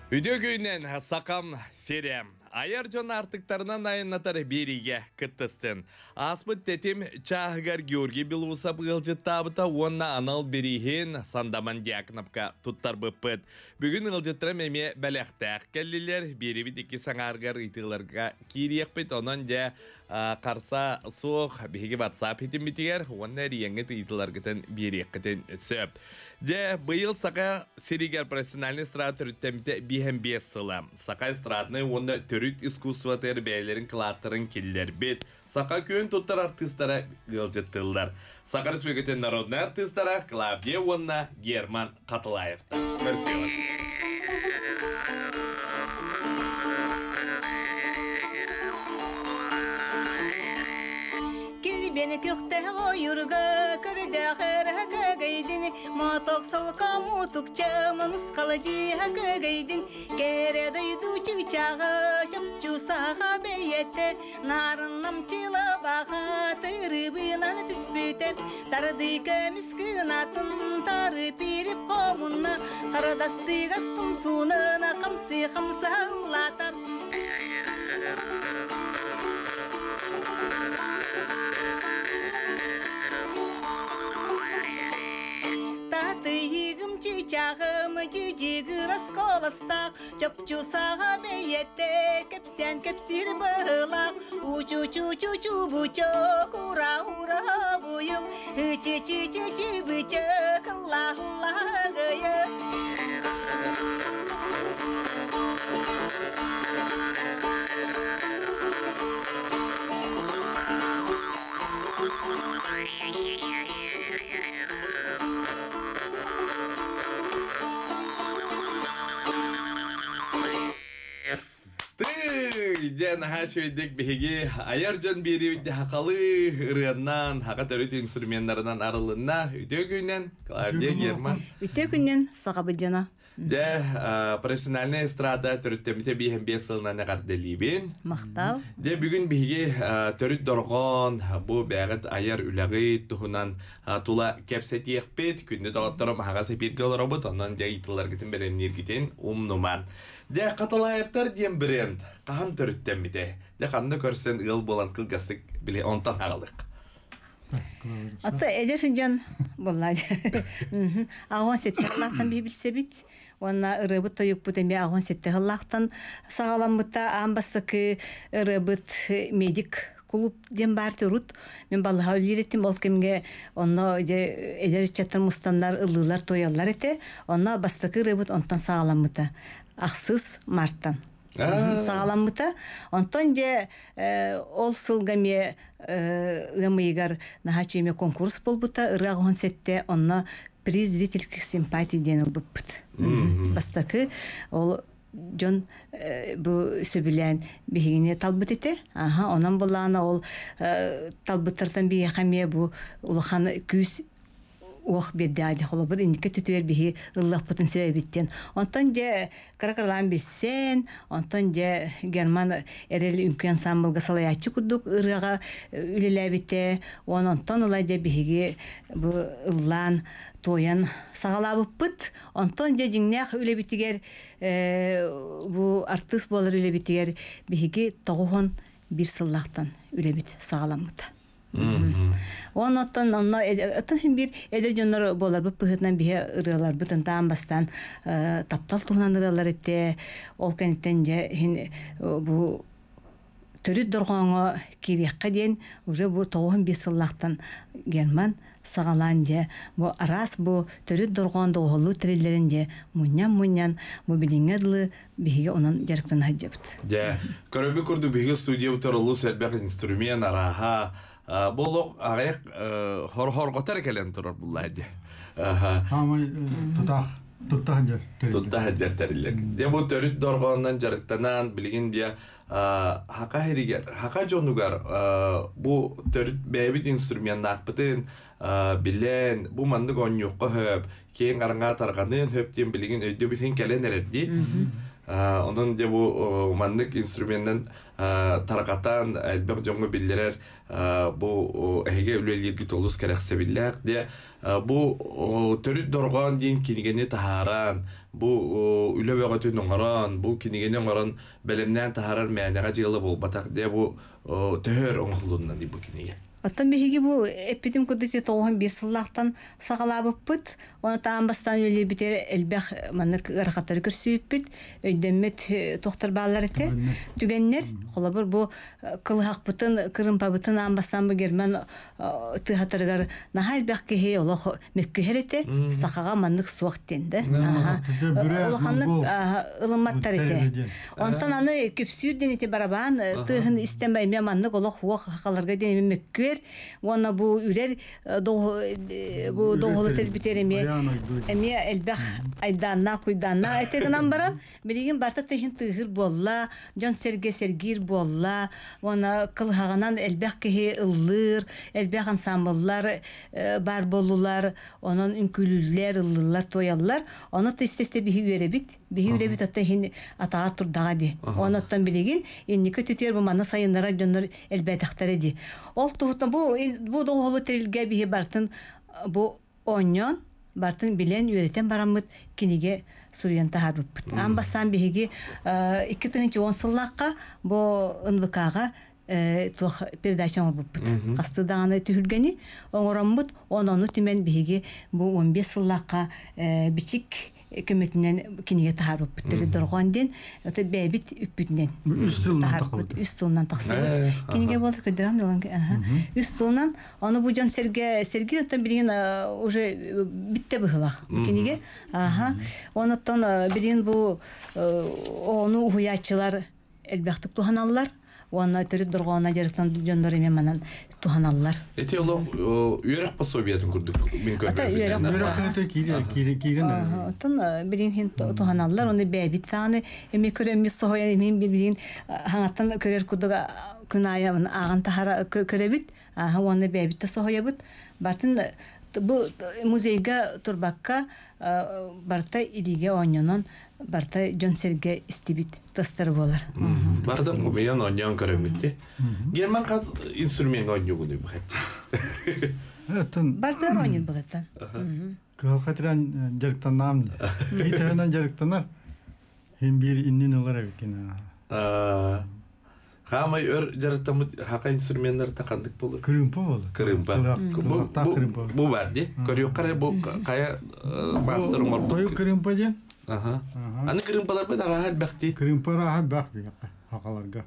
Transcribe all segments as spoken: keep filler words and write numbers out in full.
Üdö günden sakam serem. Ayar jon artıklarından ayınlatar beriге kıttыстын. Аспыт тетим чахгар Георгий Белуса былжыттабыта онна анал бериhin sandaman diaknapka tuttar bıppıt. Bugün ılжыттыра meme bələxtəq kellilер beribit iki sanargar itilarga kiriyekpit onan ja qarsa soğuk bihigi WhatsApp hitim bitiger onna riyengit itilargıtın beriyekkitin söp. Ja bıyıl saka serigar profesyonalny estrada türüttemite bihem beş sıla. Saka estradny onda türüt iskustva terbiyelerin kılattırın killer bit. Saka köyün tuttar artistlara ılжыттылар. Saka Республикатын народный артистара Клавдия Вонна Герман Катылаевта. Мерсиос. Beni kökte oyurga kırda hırga gaydin matok salka mutukça manus kalıcı haka gaydin kere duydu çiçağı çapçu saha beyette narınam çila baha tırbinan tispüte tardı kemiskün atın tarı pirip komunna karadastı gastun sunana kamsi kamsa latak Татыйгым чичағым жижигі расколастақ Чопчу саға бейетте кепсен кепсір бұлақ Учу-чу-чу-чу бұчок ура-ура бұйым Үчі-чі-чі-чі бұчок алла-алла-ғыйым Ден хашойдек беги аяржан бери виде хакалы ырыаннан хака төрөт инструменттарынан арылына үтө күнен Клавдия Герман үтө күнен сагабыжана де профессиональный эстрада төрөттемите биhem beş yılına ne kadar delibin мактал де бүгүн биги төрөт доргон бу бягыт аяр үлөгөй тухунан тула кепсетиекпет күндө долоттарым хагасы бир гол робот ондан де итылар гитин беренир гитин умнуман де каталайыптар диен бренд кахан төрөттемите де кандай көрсен ыл болан кылгастык биле онтан аралык Ата эдерсинжан боллай. Аган сеттерлактан би билсебит. Онна ырыбыт тоюкпут эме аган сеттерлактан сагаламбыта амбастыкы ырыбыт медик клуб дем бар турут. Мен балга үлиреттим бол кемге онно же эдер чаттан мустандар ылылар тояллар эте. Онна бастыкы ырыбыт онтан сагаламбыта. Аксыз марттан. Сагаламбыта. Онтон же ол сылгаме ымыйгар нахачиме конкурс болбута ырагон сетте онна приз зрительских симпатий денил буппут. Бастакы ол жон бу сөбүлән бигине талбыт эте. Аха, онан булана ол талбыттардан бие хаме бу улахан күз ох бедяди холобыр индике түтүер биһи ыллах путун себептен онтон же каракарлан биссен онтон же герман эрел үмкү ансамблга салаячы курдук ырага үлелебите онтон улай же биһиги бу ыллан тоян сагалабыппыт онтон же жиңнах үлебитигер бу артист болор үлебитигер биһиги тогон бир сыллактан үлебит сагаламыта. Онотон онно отон бир эдер жоннор болар бу пыгытнан бие ырылар бутын таамбастан таптал тугунан ырылар этте ол кенттен же хин бу төрүт доргоңо кирекке ден уже бу тогон бес сыллактан Герман сагалан же бу арас бу төрүт доргондо оголу тирелерин же муньян муньян бу билиңедлы биге онон жарыктан хаджабыт. Же көрөбү курду биге студия уторулу сербек инструмент араха Болок аяк хор-хор готар келен турар буллайды. Аха. Ама тутах тутах жер. Тутах жер терилек. Де бу төрүт доргондан жарыктанан билген бия хака херигер, хака жонугар бу төрүт бебит инструмент акпытын билен бу мандык онюкка хөп, кийин караңга тарганын хөптен билген өйдө билген келен эрди. Onun de bu manlık instrumentten tarakatan elbek jongu bildirer bu ehege ülelirgi tolus kerekse biller de bu törüt dorgan din kinigeni taharan bu üle vegatı nongaran bu kinigeni nongaran belemden taharar meğnega jığılı bol batak de bu töhör oңғылуынан di bu kinige. Оттан беги бу эпидем кудыте тоғын бир сыллақтан сағалабыппыт, оны таамбастан өлі бітер әлбәқ манныр ғарақаттары көрсүйіппіт, өйдеммет тоқтар бағалар ете, түгеннер, қолы бір бу қылғақпытын, кырымпабытын амбастан бұ гермен тұғатырғар наға әлбәқ кеге олық меккөхер ете, сақаға маннық суақ денді. Олықанлық ылыматтар ете. Онтан аны көпсүйірден ете барабан, тұғын істенбайме маннық олық уақ хақаларға денеме меккөр, Вона бу үрер бу доғылы тәлбітер еме әме әлбәқ айданна, куйданна әтегінен баран, білеген барта тәхін тұғыр болла, жон серге сергир болла, вона қылғағынан әлбәқ кеге ұллыр, әлбәқ ансамбыллар бар болулар, onun ünkülüller, ıllılar, toyallar, onu da isteste bihi üyerebit, bihi üyerebit hatta hin atağır turdağa di. Onattan bilegen, inni kötütüyor bu manna sayınlara dönür elbette edi. Ol tuğutna bu bu doğulu terilge bihi bartın bu onyon, bartın bilen üyereten baramıt kinige Suriyan taharıpıt. Ambasan bihigi iki tığınçı on sıllıqqa bu ınvıkağa тух передача буппут. Кастыдаганы түһүлгени оңоромбут, онону тимен биги бу он беш сыллакка бичик көмөтүнөн киниге таарыппыт. Доргонден өтө бебит үппүтүнөн. Үстүнөн таксы. Киниге болду көдөрөн болгон. Үстүнөн аны бу жан серге серги өтө билген уже битте быгылак. Киниге. Аха. Онотон билген бу ону уячылар элбактык туханаллар. Уанна төрүп дургона жарыктан жондар эме манан туханаллар. Эти оло үйрөк пособиятын курдук. Мен көрдүм. Үйрөк кире кире киген. Отон билин хин туханаллар, оны бебит саны эме көрөм сохоя эме билин хаңаттан көрөр кудуга күная аган тахара көрөбүт. Аха, оны бебит сохоябыт. Бартын бу музейга турбакка барта илиге оньонон барта жонсерге истибит тастар болар. Бардам кумеян оньон көрөмүтте. Герман каз инструмент оньон буду бахат. Атын барта оньон болаттан. Калхатран жарыктан намды. Китенен жарыктанар. Хем бир иннин олар экен. А Хамай өр жарыктамыт хака инструменттер такандык болду. Кырымпа болду. Кырымпа. Бу бар ди. Көрөккара бу кая мастер умар. Той кырымпа ден. Ага. Аны кырымпалар бит рахат бакти. Кырымпа рахат бак би хакаларга.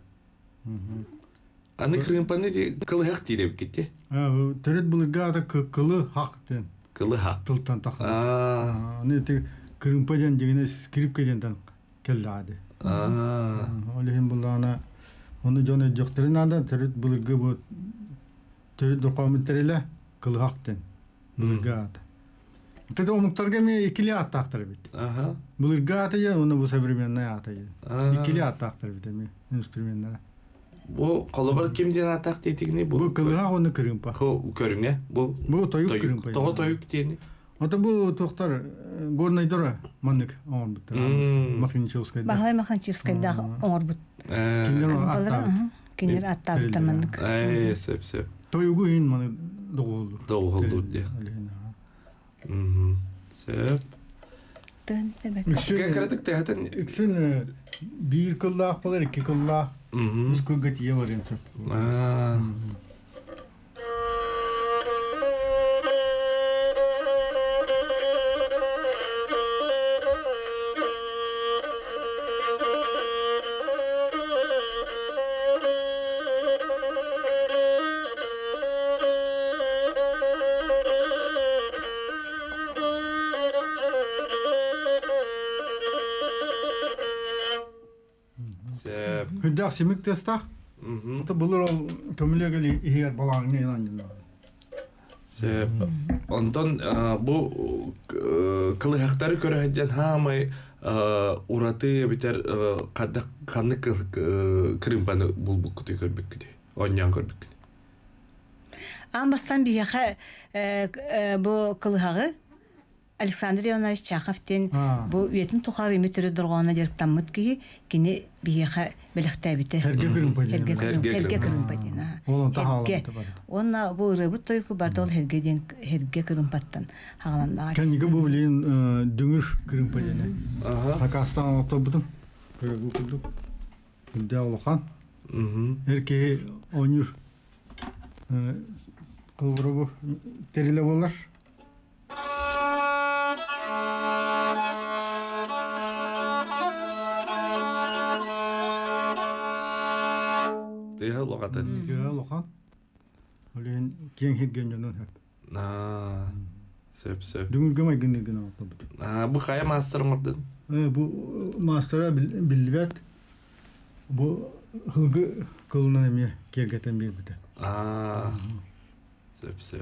Аны кырымпаны ди кылык тиреп кетти. А, төрөт булга да кылы хак ден. Кылы хак. Тылтан так. А. Аны те кырымпа ден дегене скрипка ден келлады. А. Олехин булана Onu jone jokterin anda terut bulga bu terut dokumenterle kılhakten bulga. Tadı o muhtarga mi ikili ataktır bit. Aha. Bulga atıyor onu bu seferinde atıyor. İkili ataktır bit mi instrumentler. Bu kolabar kimden atak dediğini bu. Bu kılhak onu kırımpa. Ko körüne bu. Bu toyuk kırımpa. Toğu toyuk diyeni. Ata bu tohtar gornaydora manık on bit. Makinçovskayda. Bahay Makinçovskayda on bit. Kinler atta. Kinler atta bitamandык. Ay, sep sep. Toyugu in manı doğuldu. Doğuldu diye. Mhm. Sep. Tın demek. Kekredik de haten. Iksin bir kıllah falan iki kıllah. Mhm. Biz kılgatiye varım çok. Ah. Hüddak simik testak. Ata bulur ol kömüle geli iher balağın ne yalan. Sep. Ondan bu kılıhakları körehecen hamay uratı biter kadak kanık kırımpanı bulbuk kutuyu körbük kutuyu. Onyan körbük kutuyu. Ambastan bir yaka bu kılıhağı Александр Иванович Чаховтен А. бу үетін тухар эми төрө дургона директаммыт ки кини биеха белехтәбите. Herge kırın Herge payı. кырын, Herge herge кырын. кырын патина. Олон та Herge. халамыты бар. Онна бу рыбыт тойку барды ол herge ден herge кырын паттан хагаланна. Kendike bu bilin düngür kırın payı. Ага. Pakistan otobudum. Kırığı kurduk. Bilde olukan. Мгм. Herke onur. Kıvırı bu terile bolar. Тыга логатын. Gel olukan. Olin kiyen hergen yanın hep. А. Сөп сөп. Düngür gömay gündür güne otobudum. А, бу хая мастер мырдын. Bu mastera bilvet. Bu hılgı kılından emiye kergeten bir bide. А. Сөп сөп.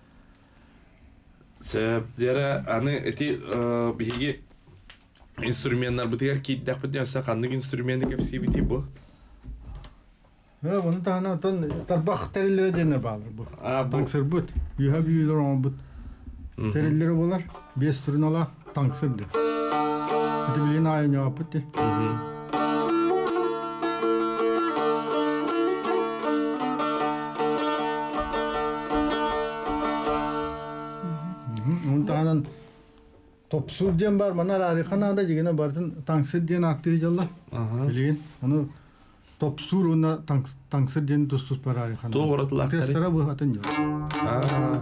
Сөп дера аны эти биги инструменттер бутер киддак бутен са кандык инструмент кепси бити бу. Ha bunu da hani otan tarbak terilere denir bağlı bu. А, бу. Tanksır but. Yuha büyüler ama but. Мгм. Terilleri bolar. Beş turun ala tanksırdır. Hadi bilin ayın yapıt de. Мгм. Onu da hani topsur diyen var. Bana harika da jigene barın tanksır diyen aktif jalla. Ага. Bilin onu topsur ona tank tanksır diyen dostuz para harika. Doğru tılaktari. Testara bu hatın yok. А.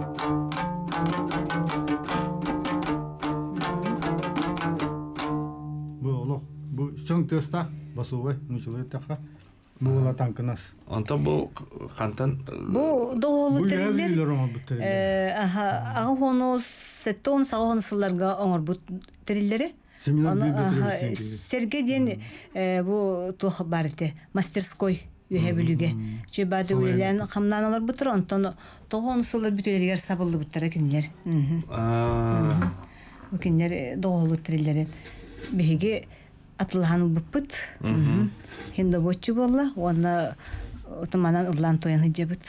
Bu olok. Bu son testa basuvay nuşulu takha. Bu ola tankınas. Онто бу кантан Бу доолу Bu yuha терилер. büyüler ama bu terilleri. Аха, ага хоно сеттон сагон сылларга оңор бу териллери. Семинар Аны büyük аха götürürsün. Сергеден бу тух барыты мастерской үйе бүлүгө. Чөбады үйлен камнаналар бутур онтон тогон сыллар бүтөлөр сабылды буттара кинилер. А. Бу кинилер доолу териллери. Биги атылхан буппут. Хинде боччу болла, онна отманан ырлан тоян хыжабыт.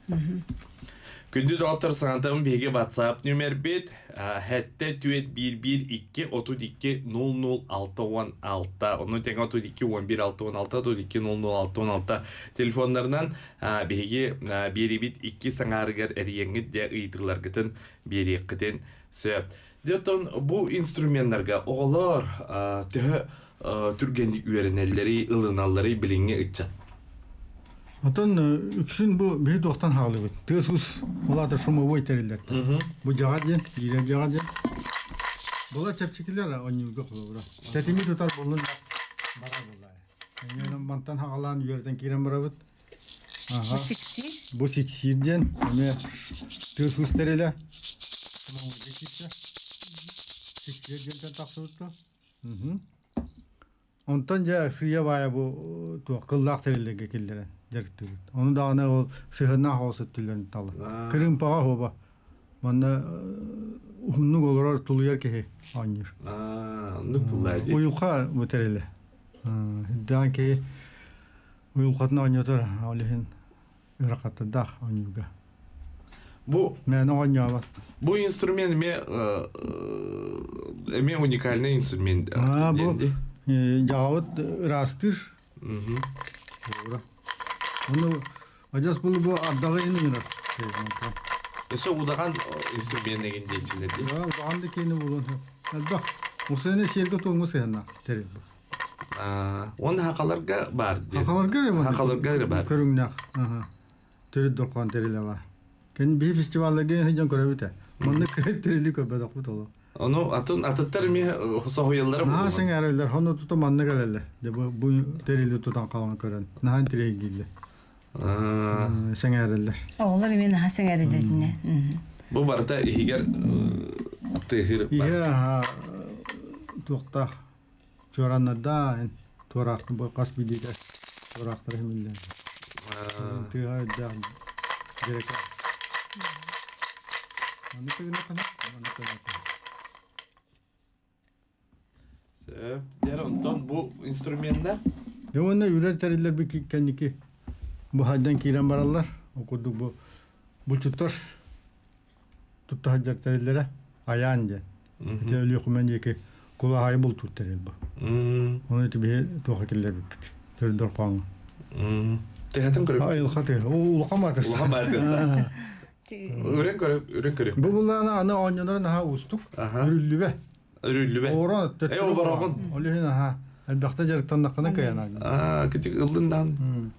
Күндү доктор сантам биги WhatsApp номер бит хетте түет bir bir iki otuz iki nol nol altı on altı onu тең otuz iki on bir altı on altı otuz iki nol nol altı on altı telefonlarынан биги бери бит iki саңарыгар эрiyеңит де ыйтырлар гытын бери кытын сөп. Детон бу инструментларга оголор тө түргендик үйренелleri, ылыналları билинге ытчат. Atan üksün bu bir doktan halı bit. Tığsuz ola da şumu boy teriller. Bu jagajen, yire jagajen. Bola çepçikiler onu yok bura. Tetimi tutar bolun bara bola. Yani mantan hagalan yerden kiren barabıt. Aha. Сикси. Bu siksirden ne tığsuz teriller. Şumu geçitse. Siksirden taksıvıttı. Hı hı. Ondan ja suya baya bu to kıllak terillerge kildiren. Onu da ana o sihirna hosuttilerin talı. Kırın pağa hoba. Bana hunnu olur tuluyer ki anjur. А, ну пулайди. Uyulka bu terille. Dan ki uyulkatna anjotar alihin ırakatta da anjuga. Bu Men anya var. bu instrument me me уникальный инструмент. Ha bu Dendi. Javut rastır. Мгм. Doğru. Onu acas bunu bu addağı yeni yine. Ese udağan instrument деген дейчилерди. Ya doğandı kendini bulun. Bak, o sene şirket toğmu sehna. Terim. А, он хакаларга бар. Hakalar görüyor mu? Hakalarga бар. Körüngnak. Aha. Terim dokkan terile var. Kendi bir festivalle gene hiç görevite. Manne terili köpe dokut olu. Onu atın atıtlar mı hosa hoyalları Naha sen erler, onu tutu manne gelelle. De bu bu terili tutan kavan kören. Naha tireye gildi. А, Sen erler. Оолар эмен хасың әрелеріне. bu barata higer tehir бар. İyi ha. Tukta. Çoranada toraktı bu kas bilide. Toraktır hemiller. Tüha da gerek. Onu da ne kadar? Onu da Söp. Der ondan bu instrumentler ya onu üretirler bir kendiki. Bu hadden kiren barallar. Okudu bu bu tutar. Tuttu hacak terilere. аян же. Ите өлі құмен еке кула хай бұл тұттарел бұл. Оны ете бе тоға келер біп. Төрдір қаңы. Тегетін көріп? Айылға те. Улыға матырсы. Улыға матырсы. Өрен көріп, өрен көріп. Бұл бұллана аны оңныларын аға ұстық. Үрілі бе. Үрілі бе? Оран. Эй, ол барағын? Олеген аға. Әлбәқті жарықтан наққаны каяна. Аа, күтік ұлдындан.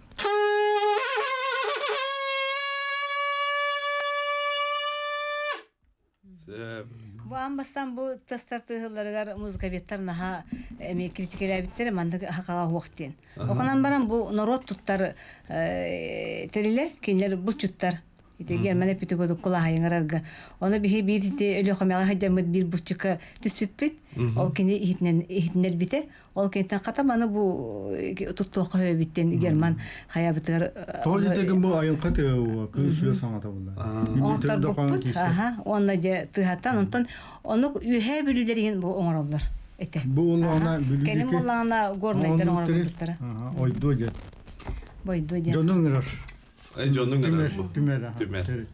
Бу амбастан бу тастартыгыларыгар музыка беттер наха эми критикелер биттер манда хакага хуактен. Оканан баран бу народ туттар териле кинлер бу чуттар. Ите германе питигоду кула хайыңарга. Оны бихи бирите өлө хамага хаҗамыт бир бучка түспүппит. Ол кини ихнен ихнер бите. Ол кентен катаманы бу туттука биттен герман хаябытыр. Тоҗи деген бу айыл каты күсү саңата булды. Онтар буппут. Аха, онна же тыхаттан онтон оны үйе бүлүлерин бу оңороллар. Эте. Бу улана бүлүлер. Келим улана горнайдар оңороллар. Ага, ойдо же. Бойдо же. Жонуңраш. Эй, жонуң Тümер, tümer. Tümer.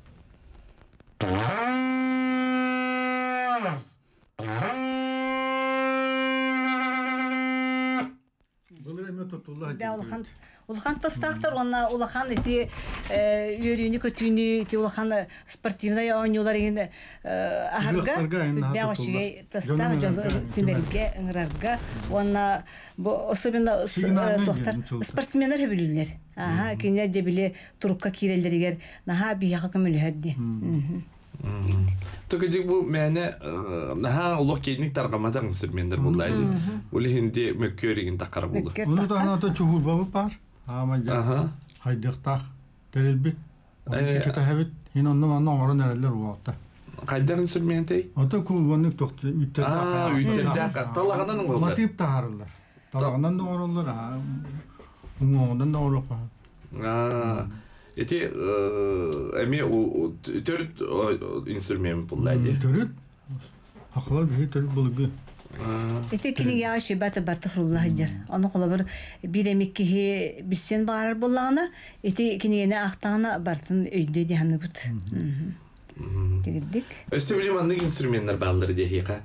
Булар эме тотулла. Да улахан улахан тастактар онна улахан эти үйрүнү көтүнү ти улахан спортивный ойнуулар эген ахарга бягышыгай тастак жолу тимерге ыңрарга онна бу особенно тохтар спортсмендер билилер. Аха, кине жебиле турукка кирелдеригер наха бияга көмөлөрдү. Төгөжик бу мәне наха улук кейник таргамадан сүрмендер буллайды. Улы хинди мөккөригин такар булду. Уну да ана чухул бабы бар. Ама жа. Хайдыктак терилбит. Кета хабит хин онно манно орон эрелер уакта. Кайдан сүрмендей? Ата кулганнык токты үттер да. Аа, үттердә талагандан булды. Матип таарылар. Талагандан да оронлар. Уңоңдан да орока. Аа. Эти эми төрт инструмент буллайды. Төрт. Хаклар бир төрт булгы. Эти кине яшы бата бартыхруллах жер. Аны колобыр биремикки билсен бар буллагына, эти кинене актагына бартын өйдө диханы бут. Тегидик. Өсөбүлемандык инструменттер балдыр дехика.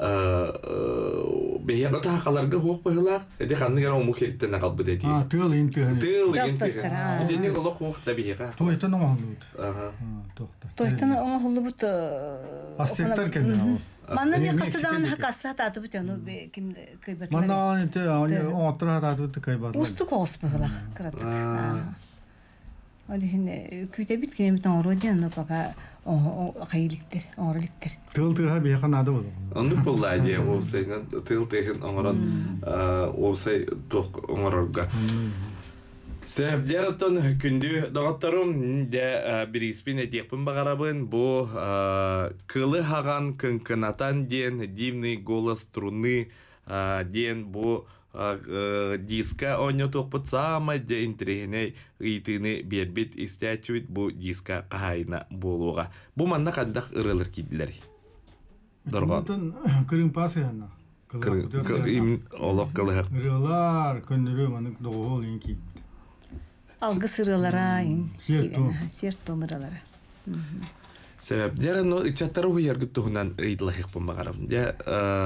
Бейяга тахаларга хук быхлак, эди ханныгара ому кериттен калбы деди. А, тыл интихан. Тыл интихан. Эди не голок хук да бейяга. Тойтан оңолут. Ага. Тохта. Тойтан оңолут. Астектер келген. Манна не касадан хакаса таты бут аны ким кыйбат. Манна те отра таты бут кыйбат. Усту кос быхлак кратык. Али хин күтө бит ким бит ороден пока кайылыктыр, оңорлыктыр. Тыл тыга бейхан ады болду. Анды буллайды, осайнан тыл техин оңорон, осай ток оңорорга. Себеп жараттан күндү дагаттарым де бириспин этекпин багарабын бу кылы хаган кынкынатан ден дивный голос струны ден бу диска оньо токпут сама де интригене ыйтыны бербит истячуит бу диска кахайна болуга. Бу манна кандак ырылыр кидилер. Дорго. Кырын пасы яна. Кырын олок кылык. Ырылар көндүрө манык догол инки. Алгы сырылара ин. Серто. Серто мыралара. Себеп дерен но ичаттары хуяргы тухунан ыйдылахык бумагарам. Я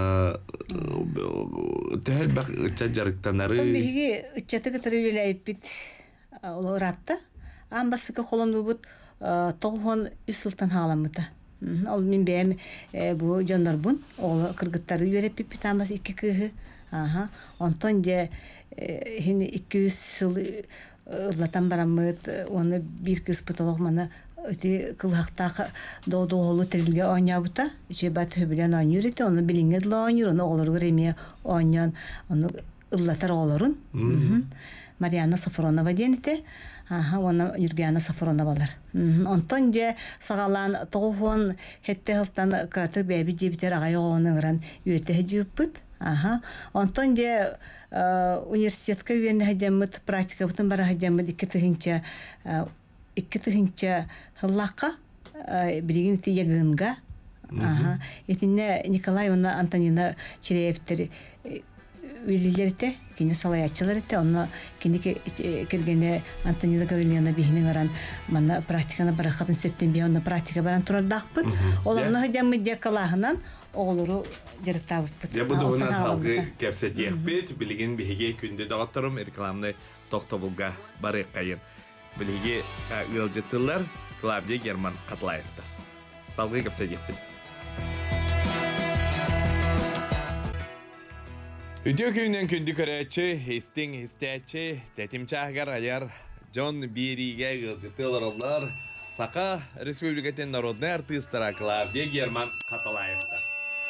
тәһәл бак ичаджарыктанары. Беги ичаттыгы тирелеп бит олоратта. Амбасыкы холомду бут тогон үсүлтан халамыта. Ал мин бем бу жандар бун ол кыргыттары үйреп бит амбас икки кыгы. Аха. Онтон же хин икки жүз жыл ылатан барамыт, оны бир кыз пытолок мана эти кылхактак доодоолу тирилге оñabıta, üçe bat höbülen oñur ete, onu bilinge dila oñur, onu oğlur göremiye oñan, onu ıllatar oğlurun. Mariana Saforonova diyen ete, ona Yurgiana Safonovalar. Onton je sağalan toğuhun hette hıltan kıratı bebi jebiter ağayı oğunu ıran üyete hecibıpıt. Onton je üniversitetka üyende hecemmet, praktika bütün bara hecemmet iki tıhınca iki tıhınca hıllakka birigin iti yagınga. Etinne Nikolay ona Antonina Çireyevteri үлилерите, кини салаячыларите, онно кини кергене Антонина Гавриловна бихинин аран манна практиканы барахатын сөптен бе онно практика баран турардақпыт. Оларны хыдямы декалахынан оғылыру жарықтабыппыт. Я буду гынан халгы кепсет екпет, білген бігеге күнде дағаттарым рекламны тоқтабылға бары қайын. Білге ылжеттілер Клавдия Герман Қатлаевты. Салғы кепсет екпет. Үтіо күйінен күнді көрәтші, хестің хестәтші, тәтім чағығар аяр Джон Бириге ылжеттілер олар. Сақа Республикатын народный артыстыра Клавдия Герман Қатлаевты.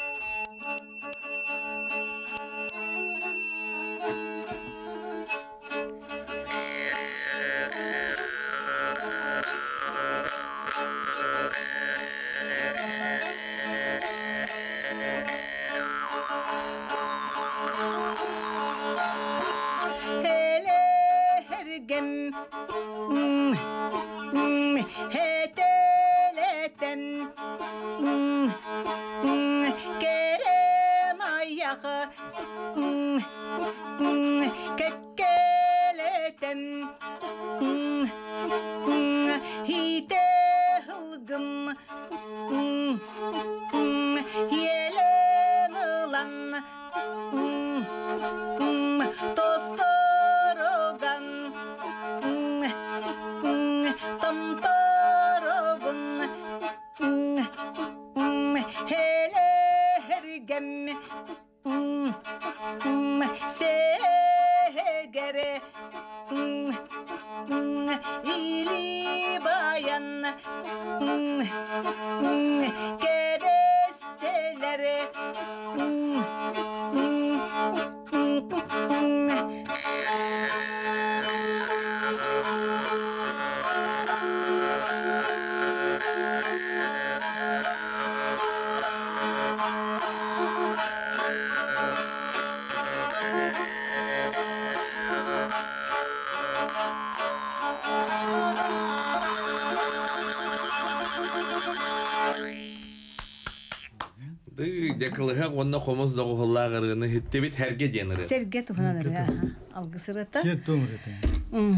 Декалыға онна қомыз доғылағырыны хеттебет әрге денірі. Серге тұхынадыр, алғысырыта. Сет төміретін.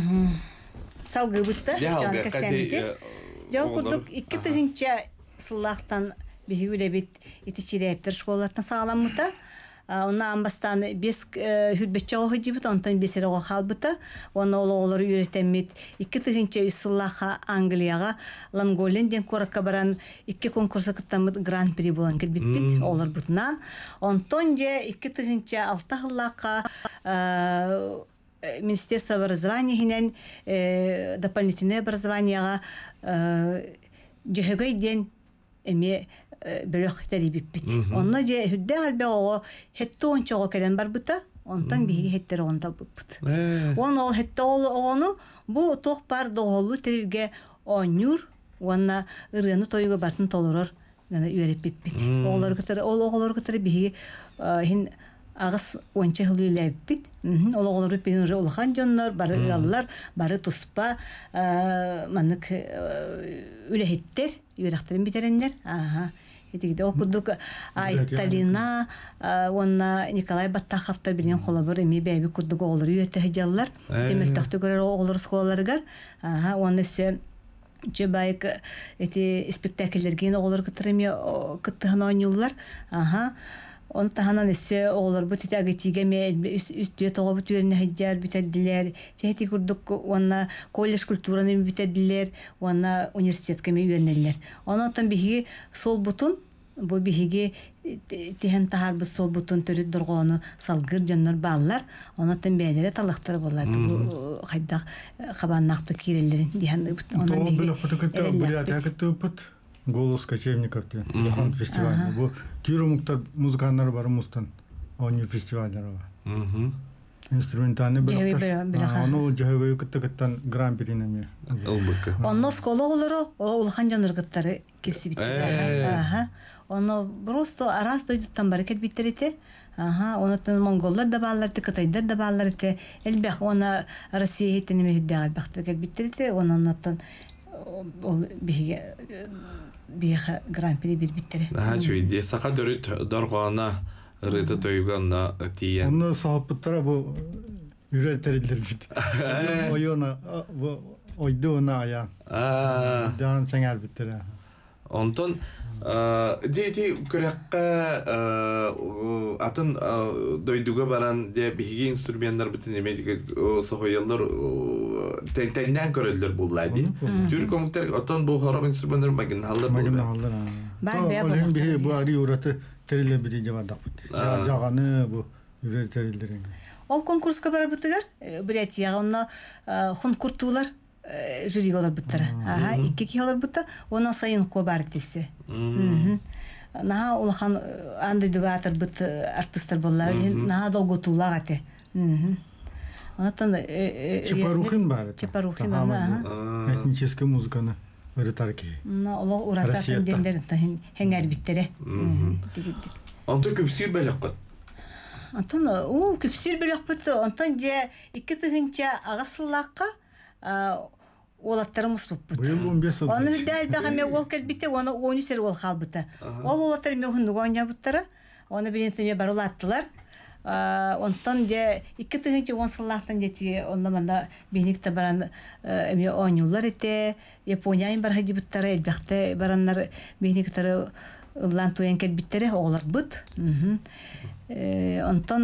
Салғы бұтты, жаны кәсәмді. Жау күрдік, екі тұхынша сыллақтан бейі өлебет етішірәйіптір школалардан сағалам мұта. Ona ambastan biz hürbetçe oğu cibit, ondan besere oğu halbıta. Ona oğulları üretemit. İki tıhınca üsüllaha Angliyaga, Langolenden korakka baran iki konkursa kıttamıt Grand Prix bulan kirbipit. Oğullar butunan. Ondan je iki tıhınca altahıllaha Министерство образования хинен дополнительное образованияга жehegay den эме бөлөктери биппит. Онна же хүддэ албе ого хетте ончого келен бар бута, онтан биги хеттер онда буппут. Он ол хетте огону бу тох бар доголу терилге онюр, онна ырыны тойго бартын толорор гана үйреп биппит. Оголор кытары, ол оголор кытары биги хин агыс онча хыл үйлеппит. Ол оголор биппин уже улхан жоннор, бары ылаллар, бары туспа, манык үлехеттер, үйректерин битерендер. Ага. Этигде окудук Айталина, онна Николай Баттаховтар билген холобор эми бэби курдук оголор үйөтө хыжаллар. Темир тахты көрөр оголор сколаларыгар. Ага, онна се жебайк эти спектакльлерге оголор кытырыме кыттыгын ойнулар. Ага. Он таханан эсе оголор бу титагетиге ме үстүе тогобут үйрөнө хыжар битедилер. Техти курдук онна колледж культураны битедилер, онна университетке ме үйрөнөлөр. Онотон биги сол бутун бу биги тиһен тахарбы сол бутун төрүт дургону салгыр жаннар баллар. Онотон бәйләре талактар булат. Бу хайда хабаннакты кирелерин диһен онон биги. Голос кочевников, Лохан фестиваль. Бу тюрмуктар музыкандар бар мустан. Они фестивальдер. Инструментальный был. Оно жагы кыттыктан гран-при неме. Онно скола олоро улхан жандар кыттары кесип биттер. Ага. Оно просто арас дойдуттан баракет биттерите. Ага, онотон монголлар да балларты, кытайдар да балларты. Элбэх она Россия хетенеме хүддагал бактыр биттерите. Онотон ол биге биге гран-при бир биттер. Да, чуйди. Сака дөрүт доргона Rıta toyganna tiyen. Onu sohbetlere bu üreterilir bit. Oyuna bu oydu ona aya. Aa, Dan senger bitir. ondan di di kürekka atın doyduga baran diye bir instrümanlar bütün emedik o sohoyallar tenten körüldür bullaydı. Türk komutlar atın bu harap instrümanlar magin hallar Magin bullaydı. hallar. Ben beyaz Olayın balık bir bu ari uğratı terile bir cevap dapıt. Jaganı bu üreterilir. Ол конкурска бар бытыгар, билет ягынна хун куртулар жюри олар быттара. Ага, икки ки олар бытта, онан сайын ко бар тесе. Наха улахан андай дугатыр быт артисттер боллар, наха долготулар ате. Онтан Чепарухин бар. Чепарухин ана. Этническая музыканы öğreter ki. На олар урататын дендер хенгер биттере. Anta küpsür belakkat. Антон, уу, küpsür bilek бытты. Антон же икки тыгынча агасыллакка олаттарымыз бут. Быйыл он беш жыл. Оны дәл бәгәме ол келбите, оны он үч сер ол халбыты. Ол олаттар мен хүндү гонja буттары. Оны билетиме бар олаттылар. Онтон же икки тыгынча он сыллактан жети, онда мында беникте баран эме оңюлар ите, Япониян бар хаҗи буттары, элбәхтә бараннар бениктәре ыллан туян келбиттере оглар бут. Онтон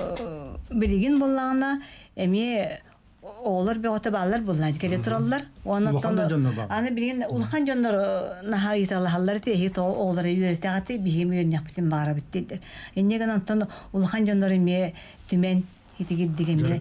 билигин боллагына эми оолар беота баллар буллайды келе тураллар. Онтон аны билигин улхан жоннор наха италахаллар те хит оолар үйрөтөгаты бихим үйрөнөк битин бара биттидер. Эннеген онтон улхан жоннор эми түмен хитиги дегенме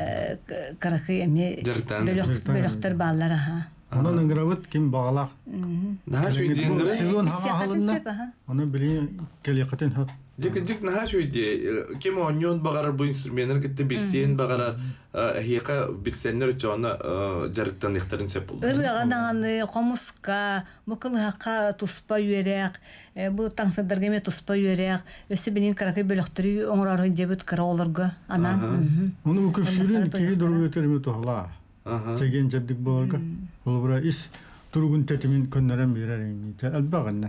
каракы эми бөлөктөр баллар аха. Onun ıngıravut kim bağlaq. Naha şöyle ıngırı? Sizon hava halında. Onu bilin keliyakatin ha. Dik dik naha şöyle kim onyon bağırar bu instrümanlar gitti bir sen bağırar hiyaka bir senler çoğuna jarıktan ikhtarın sep oldu. Irgağanağını, komuska, mukılhaka tuspa yürek, bu tangsıdırgeme tuspa yürek, ösü bilin karakı bölüktürü oңrarı cebit kıra olurgu. Anan. Onu bu küpsürün kehi doğru götürümü tuhala. Tegen cebdik bolarga. Ol bura is turgun tetimin könnerem birerin. Elbağınna.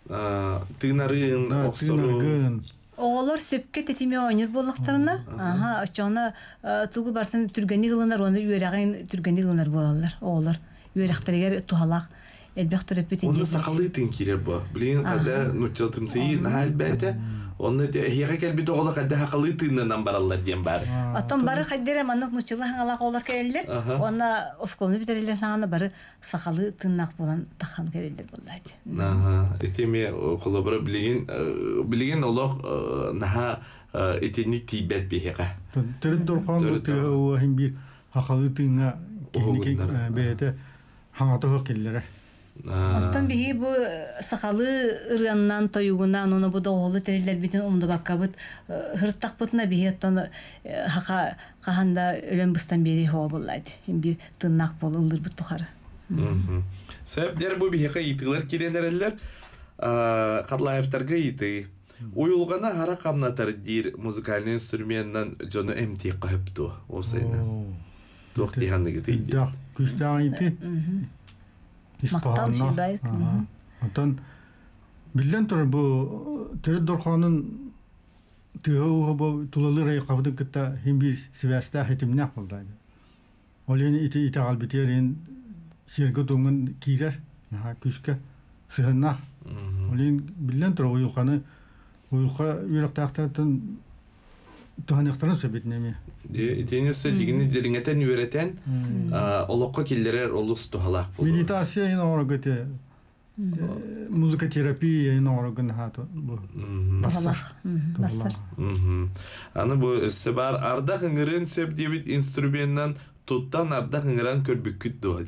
Tığnarın, oksorun. Oğlar söpke tetimi oynur bolluklarına. Aha, açığına tuğu barsan türgeni yılınlar, onu yüreğin türgeni yılınlar bolarlar. Oğlar. Yürekleri tuhalak. Elbağ repeti. Onu sakalı tinkirer bu. Bilin kadar nutçaltım seyi nahal beyte. Onu hiyaka kelbi doğulu kadar hakalı tığından barallar diyen bari. Atan barı kaydere manlık nutçalı hangalak oğlar kelirler. Ona oskolunu bitirirler hanına barı sakalı tığınak bolan takan kelirler bolaydı. Aha, etemi kolabora bilin bilin Allah naha etenik tibet bir hiyaka. Törün dorkan bu tığ o hem bir hakalı tığına kehnik beyte hangata hak kelirler. Ondan bihi bu sakalı ırgandan toyugundan onu bu doğulu teriler bitin umdu bakkabıt hırtak butuna bihi ottan haka kahanda ölen bustan beri hava bullaydı. Hem bir tırnak bol ılır but tukarı. Sebepler bu bir hiyaka yitılar kirenlerler kadlayeftarga yitı. Uyulgana hara kamnatar dir müzikalini instrümandan jonu emti qahıptu o sayına. Dokti handı gitiydi. Dak küstağın yiti. Maktal şibayet. Ondan bilden tur bu Törü Dorkan'ın tühü bu tulalı rayı kavdı kıta hem bir sivasta hitimne kıldaydı. Olayın iti iti albiterin şirket onun kirer, naha küske sığınak. Olayın bilden tur uyukanı uyuka yürek taktardan tuhanıktarın sebebine mi? Tenisi digini diringeten öğreten olukka killerer olus tuhalak bulur. Meditasyon yine oragıtı. Müzik terapi yine oragın hatı bu. Tuhalak. Baslar. Anı bu sebar arda hıngırın sep diye instrümandan tuttan arda hıngıran körbüküt doğadı.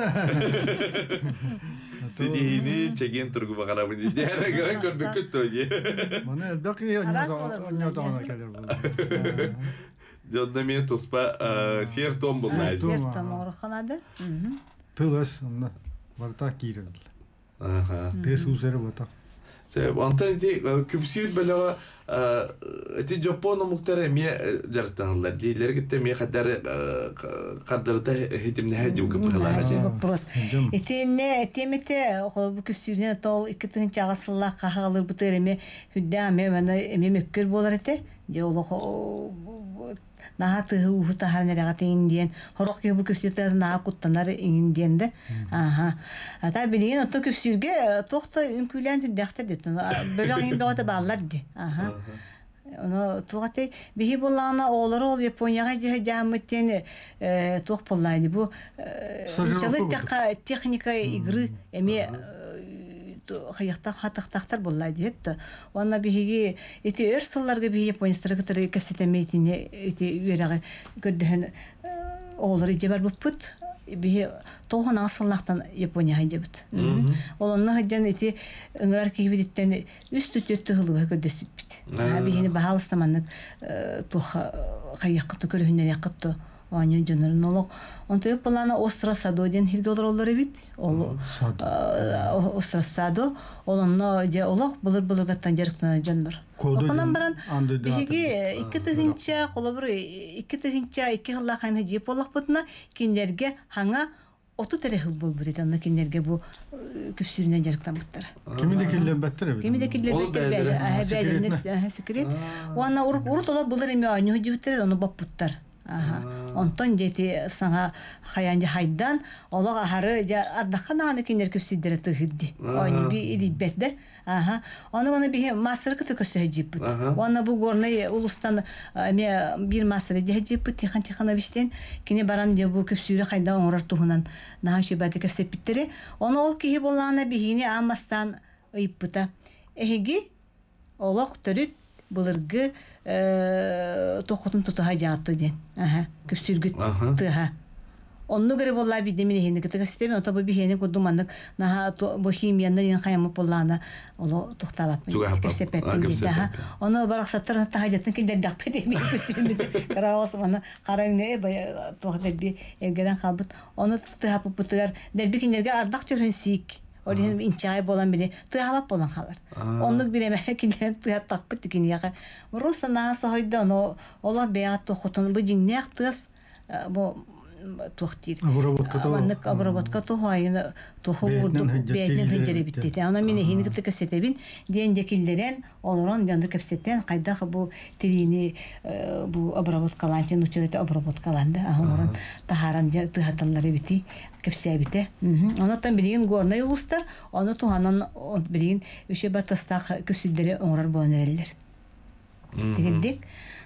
Sidihini çeken turgu bakara bu diye. Diğer hıngıran körbüküt doğadı. Bana elbette ya ne zaman gelir bu. Jonda men tospa sier tom bulmaydı. Sier tom orxanadı. Tığlas onda barta kirer. Aha. Tes usere bata. Себеп антан ди күпсүр белега эти Жапон муктары ме жартанлар. Дилер гитте ме кадар кадырда хитимне хаҗу кыпкалар. Вопрос. Эти не темете бу күпсүрне тол икетин чагасылла кахалыр бу тереме хүддә ме менә эме мөккел булар эте. Же ул нахаты ухта харнерага тинден хорок бу күпсүртер на куттанар инденде. Аха. Ата билген ото күпсүргө тохта үнкүлән түдәхтә дит. Бөлөг бөгөтө баллар ди. Аха. Оно тугаты бихи буллана олары ол Японияга же жамыттен тох буллайды. Бу чалык техника игры эме хаяқта хатақтақтар боллайды епті. Онна бихиги эти өрсылларга бихи японистар кытыры кепсетемейтине эти үйерағы көрдіхін олары жебар бұппыт. Бихи тоғын асылнақтан Японияға жебіт. Олонна хаджан эти ыңырар кейбедеттен үст үтетті ғылыға көрдесіп бит. Бихини бағалыстаманнык тоға хаяққыты көріхінен яқытты. Аню жанрын олық. Онтойып болана Остро Садо ден хирге олар олары бит. Остро Садо. Олонно же олық бұлыр-бұлыр гаттан жарықтан жанр. Оқынан баран бігеге икі тігінші, қолабыр икі тігінші, икі ғылла қайны жеп олық бұтына кендерге хаңа оту тәрі бұл бұр етанна кендерге бұл күпсүрінен жарықтан бұттары. Кемінде келден бәттір? Кемінде келден бәттір. Секрет. Оана ұрт олар бұлыр еме айны жібіттері, оны бап бұттар. Онтон жети саңа хаянжы хайдан олог ахары жа ардахананы кинер көпсиддер тыгыдди. Ойны би илибетде. Аха. Оны гана би мастер кыты көсө жиппут. Оны бу горны улустан эме бир мастер жиппут тихан тихана биштен кине баран же бу көпсүрө хайда оңрар тугунан наашы баты көсөппиттери. Оны ол кихи боллана бихини амастан ыйппута. Эһиги олог төрүт булыргы тоқотун тутаха жаатты ден. Аха, көпсүргүт тыха. Онну göre болла бидемине хени кытыга система ота бу бихени кудумандык наха бу химиянда ден каямы боллана оло тохталап. Кесепеп дите ха. Оны бараксаттар тахажатын киндер дак бедеми көсүрмүт. Караос мана караңне бая тохтеп би элгерен хабыт. Оны тыха путугар дерби киндерге ардак төрүнсик. Олин инчай болан бире тыхабап болан халар. Онлук биреме киндер тыхап такпыт кинияга. Руса наса хойда но ола беат тохотун бу жиңнек тыс бу тохтир. Аманнык обработка тухайны туху бурду бейтнен хыжыры битти. Ана мене хини кытык сетебин ден жекиллерен олорон жанды кепсеттен кайда бу тирини бу обработкаланчы нучурете обработкаланды. Ахорон тахаран тыхаталлары бити кепсебите. Онотан билген горный улустар, оны туханан билген үшө батастак көсүлдөрү оңрар болон эрелер. Дегендик.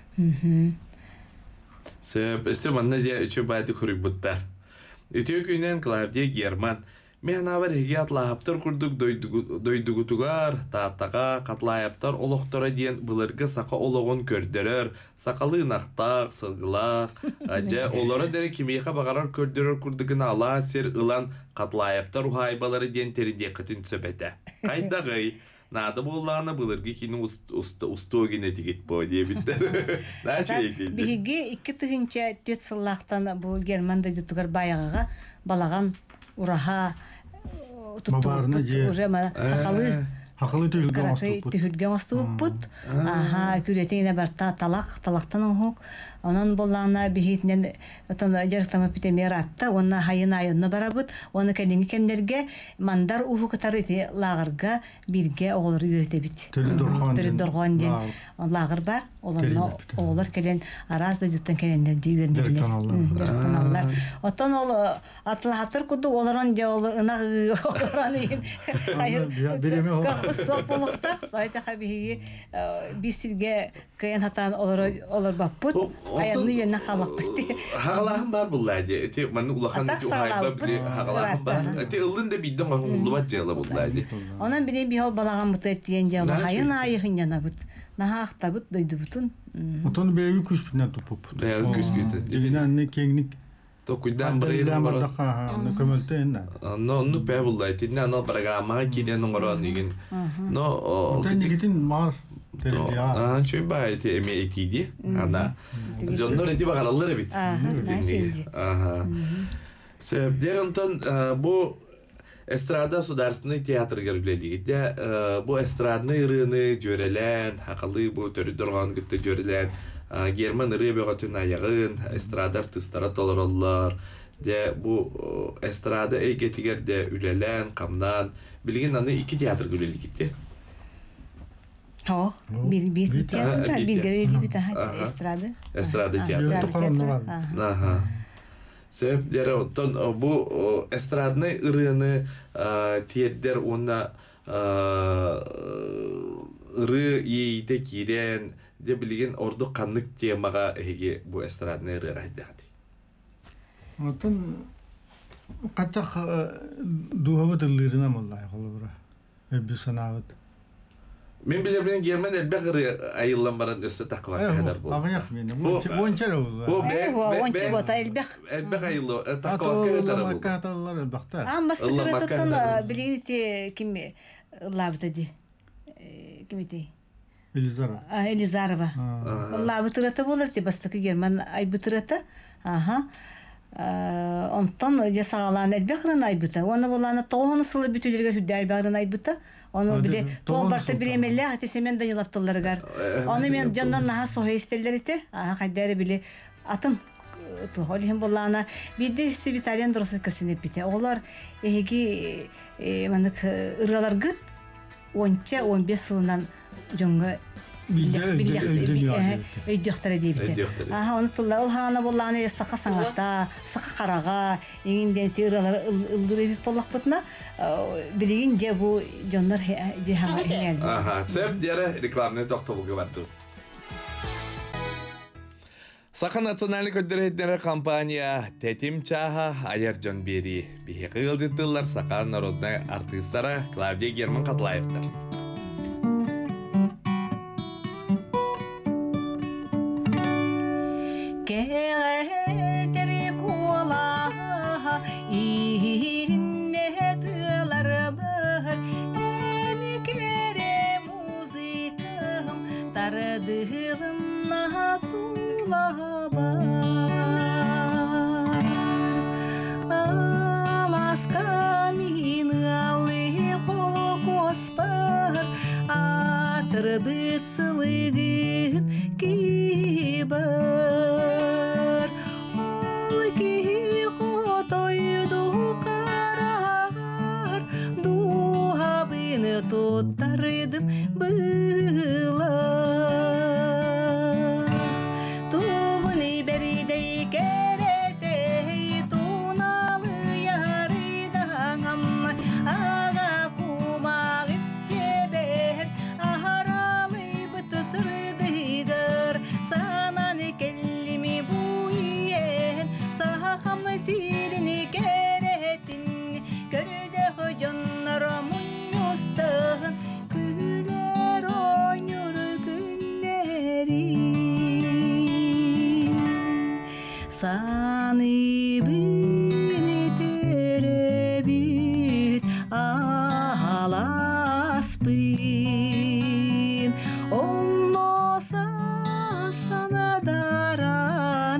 Сөп, өсі манна де үші байды хүрік бұттар. Үтеу күнен Клавдия Герман. Мен авар хеге атлааптар күрдік дойдугутугар, тааттаға қатлааптар олықтыра дейін бұлырғы сақа олығын көрдірер, сақалы нақтақ, сылғылақ. Әже олары дәрі кемейқа бағарар көрдірер күрдігін ала сер ұлан қатлааптар ұхайбалары дейін терінде қытын сөбеті. Қайдағый. Нады болланы бұлырғы кені ұстуғын етігет бұл дейбіттер. Бігі екі түгінші төт сыллақтан бұл Германда жүттігір баяғыға балаған ұраға тұттығы Хақылы түйілген остуып бұд. Күретеңіне бар талақ, талақтан ұңғық. Onun bolağına bihitinen jarıktama pitemi ratta, ona hayın ayınna barabıt, onu kendini kemlerge mandar uhu katarı eti lağırga birge oğulları üretebit. Törü dorğan den lağır bar, oğullar kelen araz da juttan kelenler diye ürendiler. Kanallar. Otan oğlu atlı haptar kudu oğulların ja oğlu ınaq oğulların yiyin. Hayır, kapı sopulukta, ayta kabihi bisilge kayan hatan olur bakput. Ayağını yönüne halak bitti. Halakım var bulaydı. Eti manı ulağın eti uhayba bile halakım var. Eti ıldın da bildim ama ulu bat jala bulaydı. Onun bile bir hal balağın bıtı ettiyen jala. Hayın ayıhın yana bıt. Naha akta bıt doydu bıtın. Otanı bevi kuş bina topup. Bevi kuş gütü. Evine anne kengnik. Tokuydan bırayla mara. Adaka onu kömelte enne. No onu be bulaydı. Tidine anal programaga kiren ongoran digin. No. Otan digitin var. Ah, şöyle bayıtı emi etiydi. Ana. Jonlar eti bakaralları bit. Aha. Aha. Sebep derantan bu Эстрада государственный театр görüleli. De bu estradny ırını jörelen, haqalı bu törü durgan gitti jörelen. German ırı bögatün ayağın, estrada artistlara tolarlar. De bu estrada eygetiger de ülelen, kamdan. Bilgin anı iki tiyatr görüleli gitti. Oh, bir bir bir tiyatro var, bir görevi bir daha estrada. Estrada tiyatro. Yurtta korunma var. Aha. Sebep dere ondan bu estradny ırını tiyatr ona ırı yiyde giren de bilgin ordu kanlık temaga hege bu estradny ırı gaydi. Otun kaçak duhavat ılırına vallahi kolubra. Ebbi sanavat. Men bilebilen Germen elbek ırı ayıllan baran össe takva kadar bu. Ağayak beni. Bu onçer oldu. Bu onçer bota elbek. Elbek ayıllı takva Atol kadar bu. makka atallar elbekler. Am bastı Allah kırıtıttın makarna. bilgini kim labda di. Kim di? Elizara. Elizarova. Allah bu tırata olur di bastı ki Germen ay bu tırata. Aha. Ondan önce sağlanan elbeklerin ay buta. Onu bulana toğunu sılı bütülerger hüdde elbeklerin ay buta. Onu bile toğun barta bir emelle hati semen de yılaftılar gar. Onu men candan naha soha isterler ite. Aha kaydere bile atın. Tuholihim bulana bir de Sibitalian drosu kasine bite. Olar ehegi manık ıralar gıt. Onça on beş yılından jonga öydüktara deyibdi. Aha, onu tulla, ol hana bollana saka sanata, saka karaga, eginden tiralar ılgır edip bollak butna, bilgin bu jonlar je hava geldi. Aha, sebep dere reklamını toktobulga vardı. Саха национальный көддөрөйднер компания Тетим Чаха Аяржан Бери. Бихи кылжыттылар Саха народный артисттары Клавдия Герман Катлаевтар. Быцлыгыт кибар ол ки хотойду карагар дуабыны туттарыдым была тубыны беридей керетей туналы ярыдаңам ага кумаг истебер sanani kellimi buyen saham sirini keretin körde hocanlar munyustan güler oynur günleri sani beni terebit alas bin daran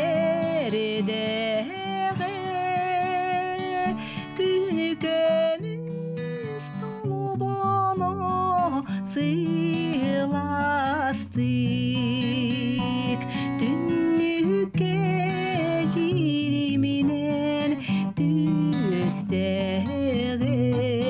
eredege günü kömüz dolu bana sılastık dünlük geciriminen düstege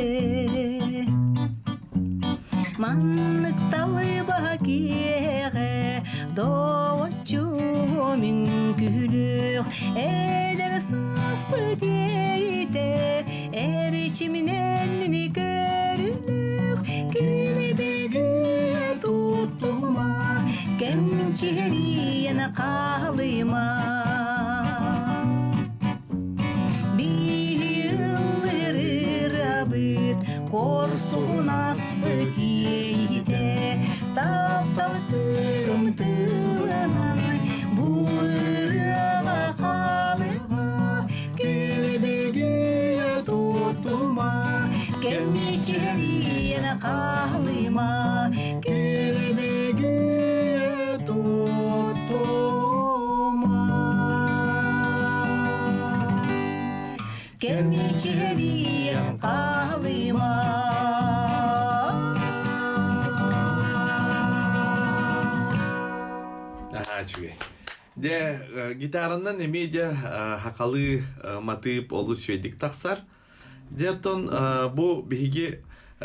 manlık dalı bakiyege doğucu münkülük eder saspı diyete er içimden görülük gülübege tutulma gemçeriyene kalıma bir yıldır abit korsun aspı diyete taptal tırım tırınan bu ırıma kalıma gülbege tutulma gemçeriyene kalıma gülbege tutulma gemçeriyene Aha çüge. De gitarından emi de hakalı matıp olur söyledik taksar. De ton bu bihigi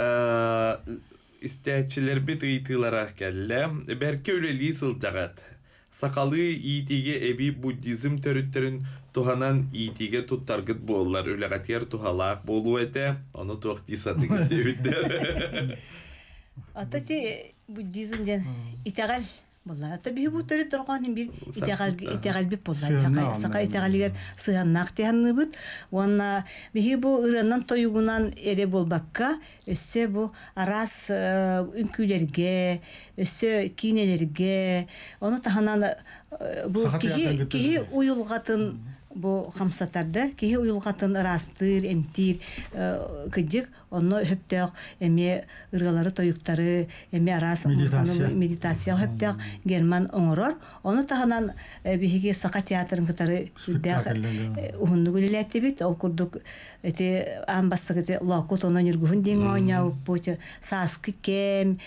isteçiler bir tıйtılara kelle. Belki öyleliği sılcagat. Sakalı iyitiğe ebi Budizm törütlerin tuhanan iyitiğe tuttargıt bollar. Öyle gatyer tuhalak bolu ete. Onu tuhtiysanı gidiyor. Атати буддизмден итагал булла. Ата бии бу төрү торгон бир итагал итагал бип булла. Сака итагалигер сыганнак тиһанныбыт. Уанна бии бу ырыннан тоюгунан эре болбакка өссө бу арас үнкүлерге, өссө кинелерге, оны таханан бу кихи кихи уюлгатын бу хамсатарда кихи уюлгатын арастыр, эмтир кыжык, оны хөптөк эме ыргалары тоюктары, эме арас медитация хөптөк герман оңорор. Оны таханан биһиги сака театрын кытары сүддәк ухунну гүлеләтте бит, ол курдук эти амбастык эти локут оны нюргүн диң ойняу поча саскы кем,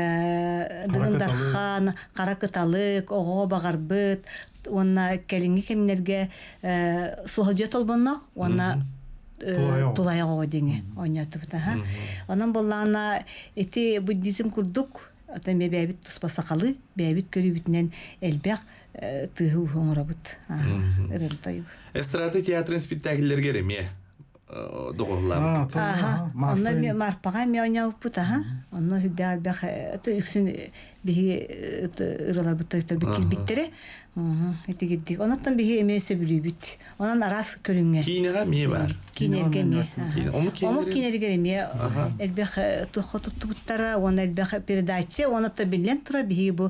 дыгындархан, каракыталык, ого багарбыт, онна келинги кемнерге сухалжет олбонно, онна тулаяго диңе ойнатып та. Анан боллана эти буддизм курдук, атаме бәбит туспа сакалы, бәбит көрүбүтүнөн элбек тыгы оңорабыт. Рынтайып. Эстрада театрын спектакльлерге реме доголлар. Аха. Онна ме марпага ме ойнап бута. Онна хүддә бәх аты үксүн биһи ыралар буттайта бикил биттере. Мм, эти гидик. Онаттан биһи эмесе билүбүт. Онан арас көрүнгө. Кинеге ме бар? Кинерге ме. Ому кинерге ме. Элбек тухот туттара, он элбек передача, онатта билен тура биһи бу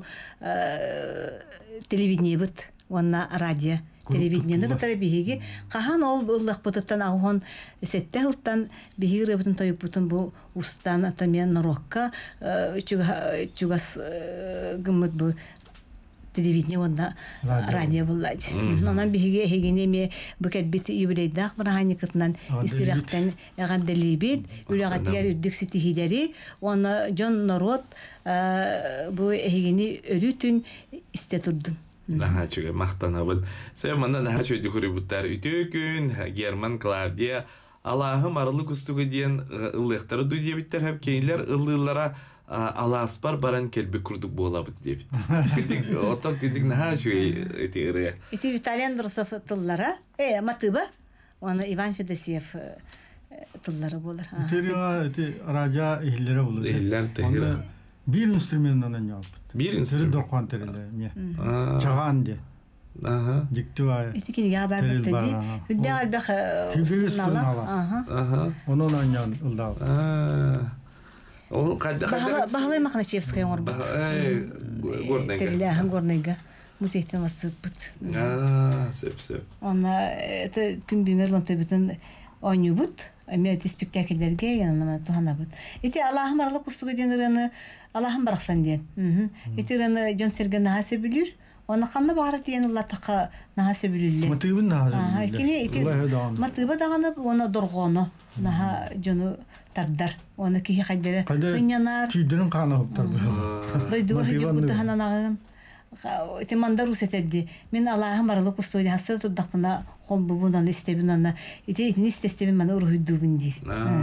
телевидение бит. Онна радио телевидениены кытары биһиги кахан ол ыллык бутуттан агон сетте хылтан биһиги рыбытын тоюп бутун бу устан атамен норокка чуга чугас гымыт бу телевидение онда радио буллайт. Онан биһиги хегене ме букет бит юбилейдак барахани кытнан исирактан яган делибит үлягатыгар үддүк ситихилери оны жон народ бу хегене өрүтүн исте турдун. Наха чуга мактанабын. Sen mandan naha çöydü kuributlar ütükün German Claudia Allah'ım arılık üstüge diyen ıllıqtары duy diyebitter hep keyinler ıllığlara alaspar baran kelbi kurduk bu olabıt diyebit. Gidik otak gidik naha çöy eti ırıya. Iti Vitalian Drosov tıllara e matıba onu Ivan Fedosiev tılları bulur. İteriya eti araca ihillere bulur. İhiller tehira. Bir instrumentan yaptı. Bir instrument. Dokkan terille. Çağan diye. Aha. Dikti var. İti kini ya haber bitti. Hüdde albek Hübüvüstün ala. Aha. Onun anyan ılda. Aa. O kadar kadar. Bahlay Makhnaçevskaya orbut. Ay, gornega. Terille han gornega. Muzeyten vasıpıt. Aa, sep sep. Ona te gün bünger lan tabitin oynuyubut. Emniyeti spektakellerge yanına tuhanabut. İti Allah'ım aralık ustuğu denirani Allah'ım bıraksan diyen. İti rani John Sergen nahase bilir. Ona kanlı bağırat diyen Allah taqa nahase bilirler. Matıbın nahase bilirler. İkini iti matıbı dağınıp ona dorğonu. Naha John'u tardar. Ona kihi kaydere kınyanar. Tüydürün kanı hoptar. Raydur hıcı kutu hanan ağın. İti mandar usetedi. Min Allah'ım aralık ustuğu hasta tutdak buna kol bubundan istebinanna. İti itini istestebin bana uruhuydu bindir.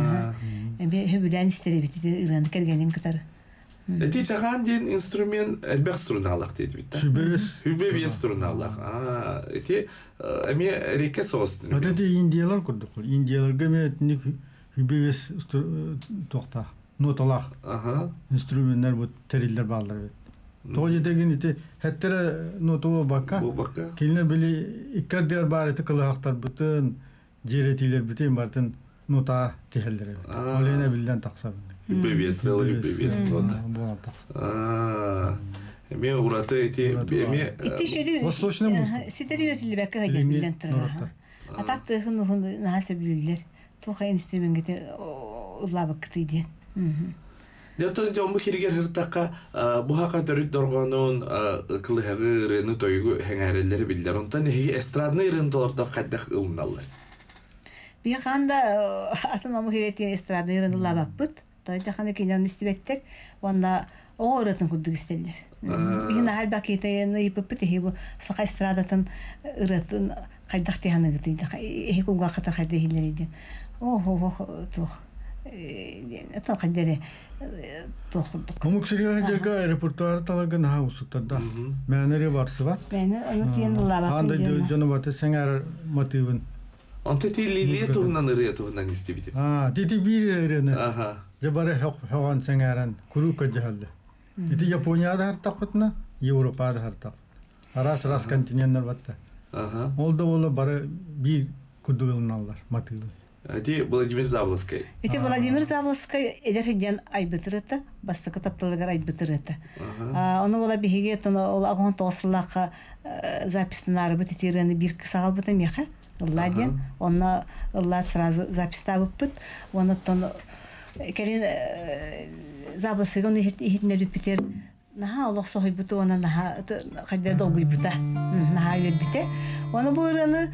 Hübülen isteri biti. İranı kergenin kıtarı. Eti çağan diyen instrument elbek strunalak dedi bitti. Hübüves. Hübüves strunalak. Aa, eti emi reke sos. Ötede Indiyalar kurduk. Indiyalar gemetnik hübüves tokta. Notalak. Aha. Instrumentler bu teriller bağlar. Toğu degin iti hettere notu bakka. Bu bakka. Kinler bili ikkar diğer bareti kılıhaktar bütün ceretiler bütün barıtın nota tihelleri. Oleyne bilden taksa. Hübüves, hübüves nota. Aa. Emi uğratı eti emi. İti şöyle. Vostoçne mu? Stereotipli bakka hacı bilden tırıha. Atak tığın nuhun nahase bilirler. Toğa instrumenti ılla bakıtı diyen. Diyatın jomu kirger hırtaka bu haka törüt dorgonun kılıhığı rını toygu hengarelleri bildiler. Ondan hegi estradını rını torda kaddak ılınallar. Bir kanda atın omu hiretiyen estradını rını ılla bakıt. Tabi jakanda kinyan istibetler. Onda о ыратын курдук истеллер. Ин халбак итен ыйпып бите бу сака эстрадатын ыратын кайдак тяны гыды. Эхи кулга катар кайда хиллер иде. О-хо тух. Это кадере тух. Комук сирия жага репортер талаган хаусуттарда. Мәнере барсы бар. Мен аны тиен улаба. Анда жана бата сеңер мотивын. Анты ти лилия тугнан ырыя тугнан истибит. А, тити бир эрене. Аха. Жабары хоган сеңерен курука жаhalde. Ити Японияда хартакытна, Европада хартак. Арас рас континенттер батта. Аха. Олда ола бары бир кудугылналар мотивын. Ати Владимир Заблоцкий. Эти Владимир Заблоцкий эдерхиден айбытырыты, басты кытаптылыгар айбытырыты. Оны ола бихиге тоны ол агон тослака запистинары бит тирени бир кысагал бит меха. Ладен, онна лад сразу записта бит. Оны тоны келин Заблоцкий оны хитне репетер. Наха Аллах сохой бит оны наха кадер долгуй бита. Наха йөр бите. Оны бураны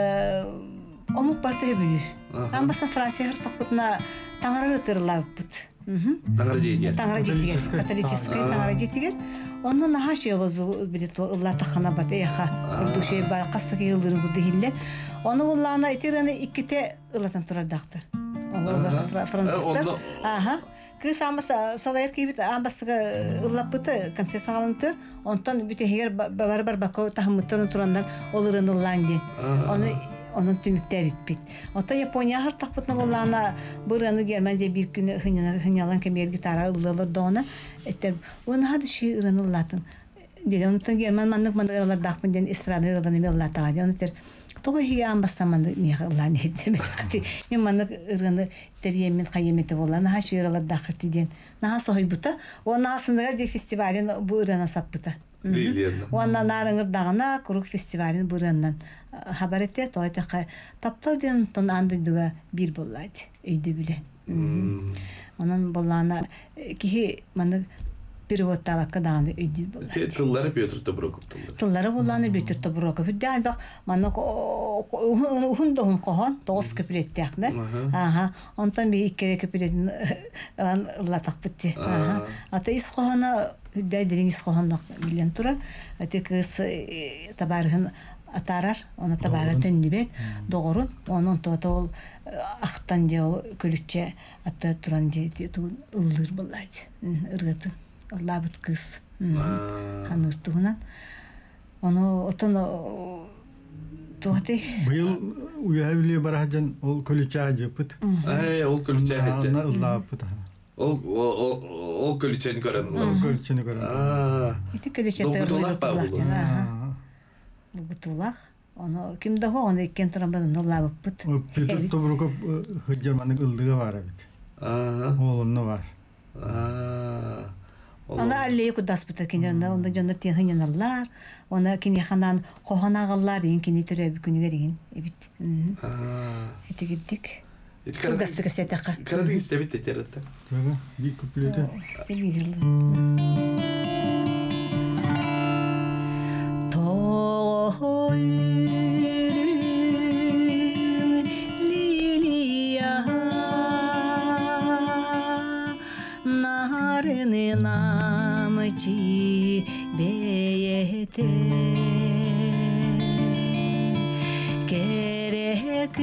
Омук барты бүйүр. Амбаса Франция хартакпытна таңара тырлап бит. Таңара жейдер. Таңара жейдер. Католический таңара жейдер. Оны наха шейлозу билет Алла тахана бат эха. Курдушей ба кастыгы йылдырын курды хилле. Оны уллана итерени икките ылатан турардактыр. Алла француздар. Аха. Кыз амбаса Советский бит амбасыга ыллап бит концерт алынты. Онтан бите хегер бар-бар бако тахмыттырын турандар олырын ылланды. Оны onun tümükte bitpit. Ota Japonya hartakpıtna bollana buranı Germence bir gün hınyalan kemer gitara ılılır da ona. Etter, onu hadi şu ıranı ılatın. Dedi, onu tan German manlık manlık ılar dağpın den estradı ıradan emi ılata gadi. Onu ter, toğu hiye ambastan manlık miyağı ılan edin. Men manlık ıranı ter yemin kayemeti bollana ha şu ıralar dağıtı den. Naha soğuy buta. O naha sınırlar de festivalin bu ırana sap buta. Ondan narıngır dağına kuruk festivalin burandan haber etti. Toytaka taptavden ton andıydığa bir bollaydı. Öydü bile. Onun bollana ki manı bir votta vakka dağında öydü bollaydı. Tılları Pyotr'da bırakıp tılları. Tılları bollanı Pyotr'da bırakıp. Hüdde bak manı hun da hun kohan. Doğuz köpül etti yakında. Ondan bir iki kere köpül etti. Allah takbitti. Ata is kohana Hüdde dilin is kohanlık bilen tura. Ate kız tabarın atarar. Ona tabara tönlübek. Doğurun. Onun toğda ol aktan je ol kölütçe atta turan je ıldır bollaydı. Irgıtın. Allah bit kız. Hanırtuğunan. Onu otun tuğati. Bu yıl uyabiliyor barajan ol kölütçe acı pıt. Ay, ol kölütçe acı. Allah pıt. Ol ol ol kölüçeni gören. Ol kölüçeni gören. Aa. İti kölüçe Dolgutulak ba bu. Dolgutulak. Onu kim daha onu ikken turambadan Allah pıt. O Peter Tobrukov hıccamanın ıldığı var abi. Aa. Oğlunun var. Aa. Ona alleye kudas pıt kinlerinde onda jonda tiyanlar. Ona kin yaxanan qohanağlar deyin kini türe bir günü deyin. Evet. Aa. Eti gittik. Gastık setaka. Karadın istebit teterette. Tabii bir kuplete. Tabii. Toy lilia narını namçı beyete gerek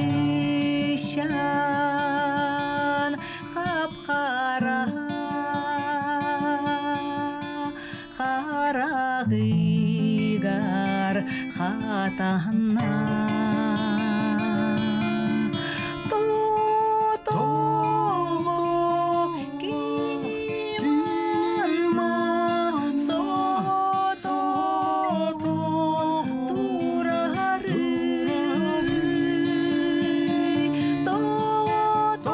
şan kapkara karagıgar hatana to to kinima so to to turarı to to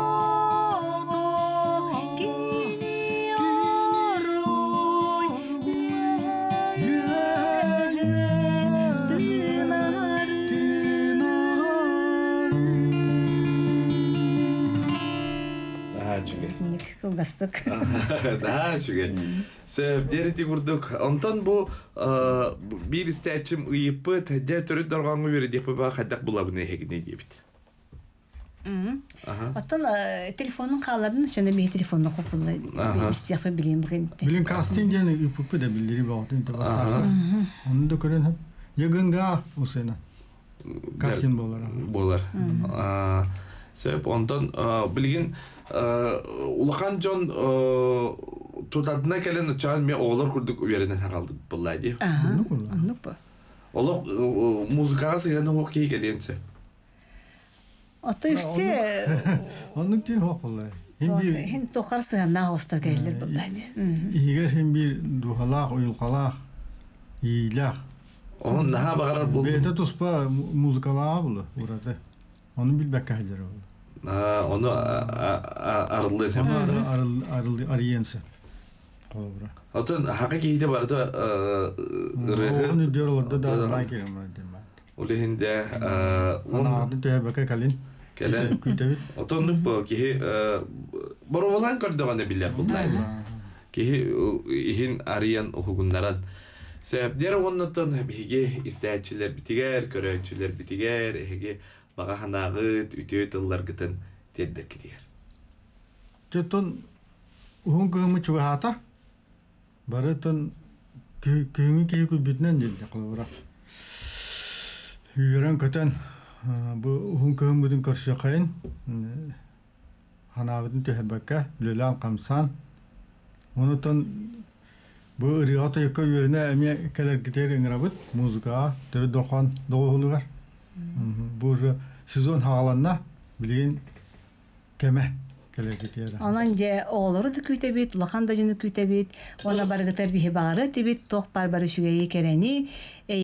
Kılgastık. Daha şükür. Sebep dereti vurduk. Ondan bu bir isteçim ıyıpı tedde türü dorganı veri deyip bak hadak bulabını hek ne diyebit. Aha. Оттон телефонун кааладын чана би телефонну копулла бисяфа билем бген. Билин кастинг ден ипупу да билдири баатын да басар. Onu da көрөн hep. Ягынга усена. Кастинг болар. Болар. А себеп ондан билген улахан жон тутадына келен чан мен оолор курдук уярынан калды буллай ди. Ага. Ну по. Олох музыкага сыганы хок кей келенсе. Ото үсе Onun ki hok olay. Hem bir хин тохарсы на хостар келер буллай. иһигер hem bir duhalak, uyulkalak, iyilak. Onun naha bagarar buldu. Beyde tuspа muzikalağı bulu burada. Onu bilbek kahdir oldu. Onu arılır. Onu arı arı arı arıyense. Olabra. Otun haka keyde barda ırığı. Onu diyor orada da lan kelim var demem. Ulehinde Ana adı tebeke kalin. Kelen. Kütevit. Otun nup ki borovalan kardavanı bile bulmaydı. Ki ihin arayan okugunlaran. Sebep diğer ondan hege isteyiciler bitiger, körücüler bitiger, hege baga hanağıt, ütüyü tıllar gıtın tedder gidiyor. Çötün uhun kığımı çuhata. Barıtın kığımı kıyıkı bitnen dedi kılavra. Hüyeren köten bu uhun kığımı karşı kayın. Hanağıtın tüherbeke, lülan kamsan. Ondan bu riyata yaka yörüne emiye keler gider ingrabıt muzika, türü dokan doğulugar. Bu sezon havalarına bilin keme keler gider. Ananca oğulları da kütebit, lakan da jını kütebit, ona bargıtar bihi bağırı tebit, toh barbarı şügeyi kereni.